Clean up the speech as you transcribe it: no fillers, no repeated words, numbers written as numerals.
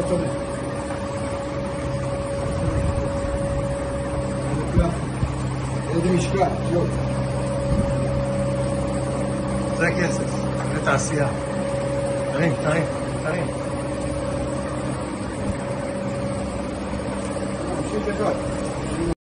טוב. איזה משקל, יו. זה כסף, זה תעשייה. תרים. 51.